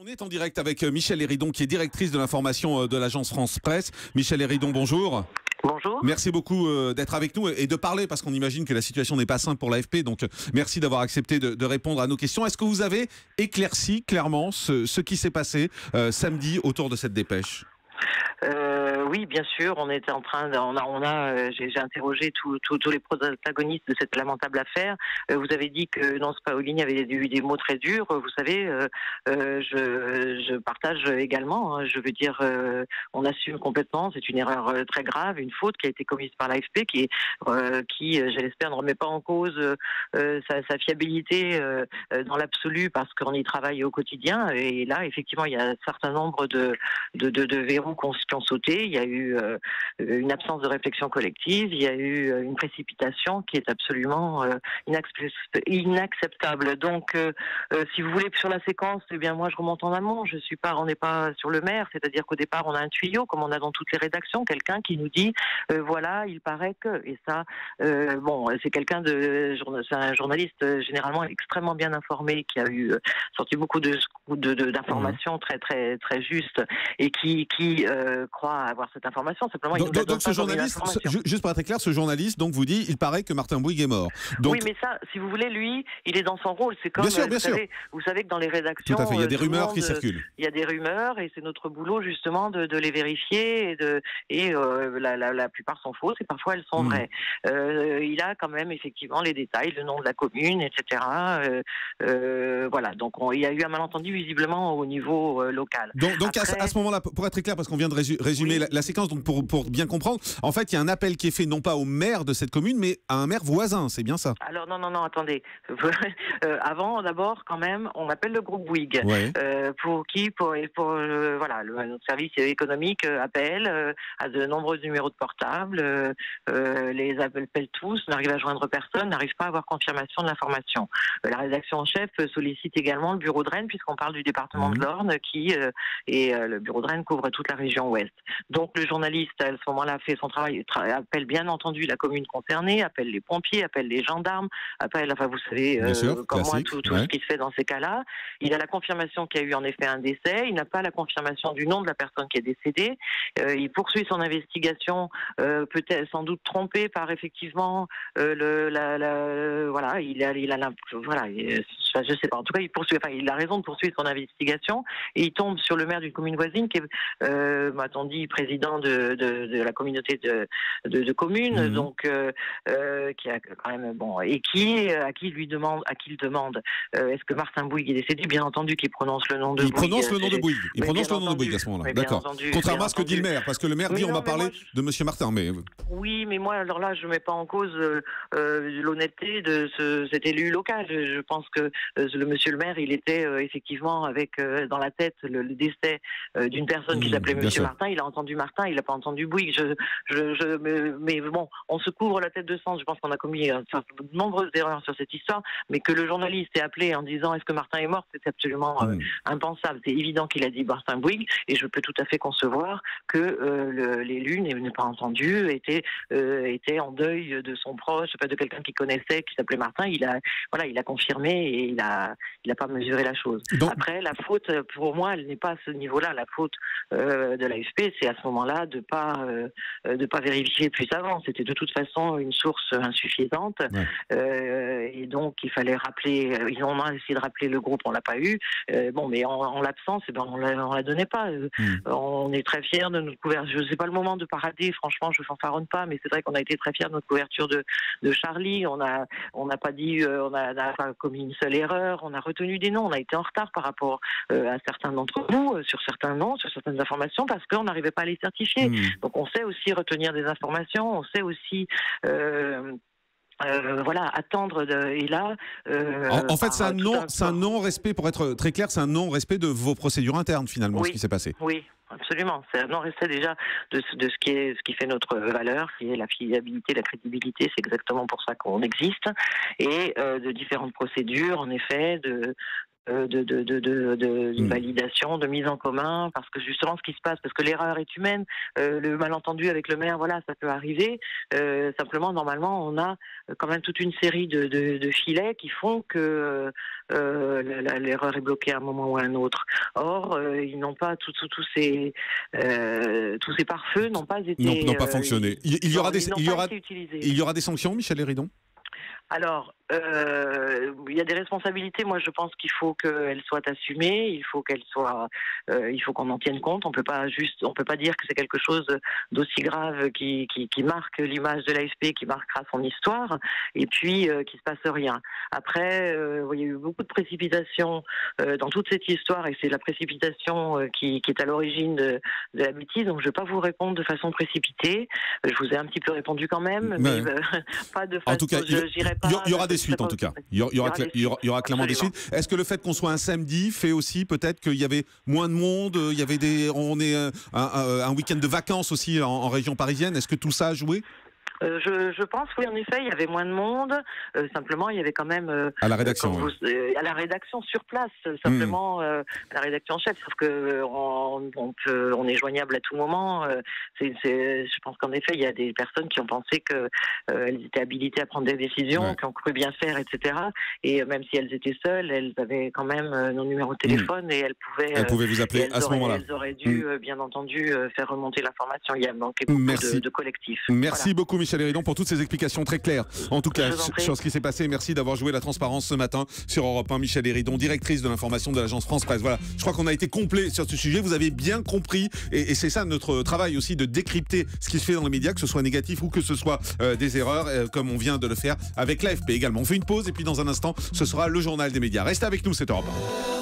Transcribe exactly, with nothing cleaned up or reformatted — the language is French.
On est en direct avec Michèle Héridon, qui est directrice de l'information de l'agence France Presse. Michèle Héridon, bonjour. Bonjour. Merci beaucoup d'être avec nous et de parler, parce qu'on imagine que la situation n'est pas simple pour l'A F P. Donc, merci d'avoir accepté de, de répondre à nos questions. Est-ce que vous avez éclairci clairement ce, ce qui s'est passé euh, samedi autour de cette dépêche ? Euh, oui, bien sûr, on était en train, de, on a, on a, euh, j'ai, j'ai interrogé tous tout, tout les protagonistes de cette lamentable affaire. Euh, vous avez dit que Nance Paolini avait eu des mots très durs. Vous savez, euh, euh, je, je partage également. Hein, je veux dire, euh, on assume complètement. C'est une erreur euh, très grave, une faute qui a été commise par l'A F P, qui, euh, qui, euh, je l'espère, ne remet pas en cause euh, sa, sa fiabilité euh, dans l'absolu, parce qu'on y travaille au quotidien. Et là, effectivement, il y a un certain nombre de, de, de, de verrous qu'on qui ont sauté. Il y a eu euh, une absence de réflexion collective, il y a eu euh, une précipitation qui est absolument euh, inacceptable. Donc, euh, euh, si vous voulez, sur la séquence, eh bien moi je remonte en amont. Je suis pas, on n'est pas sur le maire, c'est-à-dire qu'au départ on a un tuyau, comme on a dans toutes les rédactions, quelqu'un qui nous dit euh, voilà, il paraît que, et ça, euh, bon, c'est quelqu'un de, c'est un journaliste euh, généralement extrêmement bien informé, qui a eu euh, sorti beaucoup de, de, de d'informations très très très justes et qui qui euh, croit avoir cette information. Simplement, donc, il nous donc ce journaliste, ce, juste pour être clair, ce journaliste donc vous dit, il paraît que Martin Bouygues est mort. Donc, oui, mais ça, si vous voulez, lui, il est dans son rôle. C'est comme, bien sûr, bien vous, sûr. Savez, vous savez que dans les rédactions, tout à fait, il y a des rumeurs monde, qui circulent. Il y a des rumeurs et c'est notre boulot justement de, de les vérifier et, de, et euh, la, la, la plupart sont fausses et parfois elles sont mmh. vraies. Euh, il a quand même effectivement les détails, le nom de la commune, et cetera. Euh, euh, voilà, donc on, il y a eu un malentendu visiblement au niveau euh, local. Donc, donc Après, à, à ce moment-là, pour être très clair, parce qu'on vient de résumer oui. la, la séquence, donc pour, pour bien comprendre, en fait, il y a un appel qui est fait non pas au maire de cette commune, mais à un maire voisin, c'est bien ça? Alors non, non, non, attendez. euh, avant, d'abord, quand même, on appelle le groupe Bouygues. Ouais. Euh, pour qui Pour, pour euh, voilà, le, notre service économique euh, appelle euh, à de nombreux numéros de portable, euh, euh, les appelle tous, n'arrive à joindre personne, n'arrive pas à avoir confirmation de l'information. Euh, la rédaction en chef sollicite également le bureau de Rennes, puisqu'on parle du département mmh. de l'Orne, qui euh, et euh, le bureau de Rennes couvre toute la région ouest. Donc le journaliste, à ce moment-là, fait son travail, tra- appelle bien entendu la commune concernée, appelle les pompiers, appelle les gendarmes, appelle, enfin vous savez, euh, sûr, comme moi, tout, tout ouais. ce qui se fait dans ces cas-là. Il a la confirmation qu'il y a eu en effet un décès, il n'a pas la confirmation du nom de la personne qui est décédée. Euh, il poursuit son investigation, euh, peut-être sans doute trompé par effectivement euh, le, la, la, voilà, il a, il a, la, voilà, il, je sais pas. En tout cas, il poursuit, enfin, il a raison de poursuivre son investigation et il tombe sur le maire d'une commune voisine qui est, euh, m'a-t-on dit, président de, de, de la communauté de, de, de communes, mmh. donc euh, euh, qui a quand même bon et qui à qui lui demande, à qui il demande, euh, est-ce que Martin Bouygues est décédé? Bien entendu, qu'il prononce le nom de il Bouygues. Prononce le nom de Bouygues. Il mais prononce le nom de Bouygues à ce moment-là. D'accord. Contrairement à ce que dit le maire, parce que le maire dit, non, on va parler je... de Monsieur Martin, mais oui, mais moi, alors là, je mets pas en cause euh, euh, l'honnêteté de ce, cet élu local. Je, je pense que euh, le Monsieur le maire, il était euh, effectivement avec euh, dans la tête le, le décès euh, d'une personne mmh, qui s'appelait Monsieur sûr. Martin. Il a entendu Martin, il n'a pas entendu Bouygues. Je, je, je, mais, mais bon, on se couvre la tête de sang. Je pense qu'on a commis euh, de nombreuses erreurs sur cette histoire, mais que le journaliste ait appelé en disant est-ce que Martin est mort, c'est absolument euh, mmh. impensable. C'est évident qu'il a dit Martin Bouygues, et je peux tout à fait concevoir que euh, l'élu n'ait pas entendu, était euh, était en deuil de son proche, pas de quelqu'un qu'il connaissait, qui s'appelait Martin. Il a voilà, il a confirmé et il a il a pas mesuré la chose. Donc, après, la faute pour moi, elle n'est pas à ce niveau-là. La faute euh, de l'A F P, c'est à ce moment-là de pas euh, de pas vérifier plus avant. C'était de toute façon une source insuffisante, ouais. euh, et donc il fallait rappeler. Ils ont essayé de rappeler le groupe, on l'a pas eu. Euh, bon, mais en, en l'absence, eh ben on la, on la donnait pas. Euh, mmh. On est très fiers de notre couverture. Je sais pas le moment de parader. Franchement, je fanfaronne pas, mais c'est vrai qu'on a été très fiers de notre couverture de de Charlie. On a on n'a pas dit, euh, on a, on a pas commis une seule erreur. On a retenu des noms. On a été en retard par rapport euh, à certains d'entre nous euh, sur certains noms, sur certaines informations, parce qu'on n'arrivait pas à les certifier. Mmh. Donc on sait aussi retenir des informations. On sait aussi euh, Euh, voilà, attendre de, et là. Euh, en, en fait, c'est un non, c'est un non-respect, pour être très clair, c'est un non-respect de vos procédures internes finalement, oui, ce qui s'est passé. Oui. Absolument, c'est un non-respect déjà de, de ce qui est ce qui fait notre valeur, qui est la fiabilité, la crédibilité. C'est exactement pour ça qu'on existe, et euh, de différentes procédures, en effet, de de, de, de, de, de, de Mmh. validation, de mise en commun, parce que justement ce qui se passe, parce que l'erreur est humaine, euh, le malentendu avec le maire, voilà, ça peut arriver. Euh, simplement, normalement, on a quand même toute une série de, de, de filets qui font que euh, la- la- l'erreur est bloquée à un moment ou à un autre. Or, euh, ils n'ont pas tous tous tous ces euh, tous ces pare-feux n'ont pas été Non, n'ont pas euh, fonctionné. Il, il y non, aura des, ils n'ont il y pas aura, été utilisés. il y aura des sanctions, Michel Héridon? Alors, euh, il y a des responsabilités. Moi, je pense qu'il faut qu'elles soient assumées. Il faut qu'elles soient, euh, il faut qu'on en tienne compte. On peut pas juste, on peut pas dire que c'est quelque chose d'aussi grave qui, qui, qui marque l'image de l'A F P, qui marquera son histoire, et puis euh, qu'il se passe rien. Après, euh, il y a eu beaucoup de précipitation euh, dans toute cette histoire, et c'est la précipitation euh, qui, qui est à l'origine de, de la bêtise. Donc, je vais pas vous répondre de façon précipitée. Je vous ai un petit peu répondu quand même, mais, Mais- euh, pas de façon. En tout cas, il je- j'irai pas- il y, il y aura je des serai suites pas en tout cas. aussi- Il y aura, il y aura Il y aura cla- des il y aura- il y aura clairement des absolument. suites. Est-ce que le fait qu'on soit un samedi fait aussi peut-être qu'il y avait moins de monde, euh, il y avait des, on est euh, un, un- un week-end de vacances aussi en, en région parisienne. Est-ce que tout ça a joué Euh, je, je pense, oui, en effet, il y avait moins de monde. Euh, simplement, il y avait quand même euh, à la rédaction? comme Ouais. vous- euh, à la rédaction sur place, euh, simplement euh, à la rédaction en chef. Sauf que euh, on, on peut, on est joignable à tout moment. Euh, c'est, c'est, je pense qu'en effet, il y a des personnes qui ont pensé que euh, elles étaient habilitées à prendre des décisions, Ouais. qui ont cru bien faire, et cetera. Et euh, même si elles étaient seules, elles avaient quand même euh, nos numéros de téléphone et elles pouvaient. Elle euh, pouvait vous et appeler elles à ce auraient- moment-là. Elles auraient dû, Mm. euh, bien entendu, euh, faire remonter l'information. Il y a manqué beaucoup Merci. de, de collectifs. Merci beaucoup Michel Héridon pour toutes ces explications très claires. En tout cas, Je vous en sur, prie. sur ce qui s'est passé, merci d'avoir joué la transparence ce matin sur Europe un. Michel Héridon, directrice de l'information de l'agence France Presse. Voilà, je crois qu'on a été complet sur ce sujet. Vous avez bien compris, et, et c'est ça notre travail aussi, de décrypter ce qui se fait dans les médias, que ce soit négatif ou que ce soit euh, des erreurs, euh, comme on vient de le faire avec l'A F P également. On fait une pause et puis dans un instant, ce sera le journal des médias. Restez avec nous, c'est Europe un.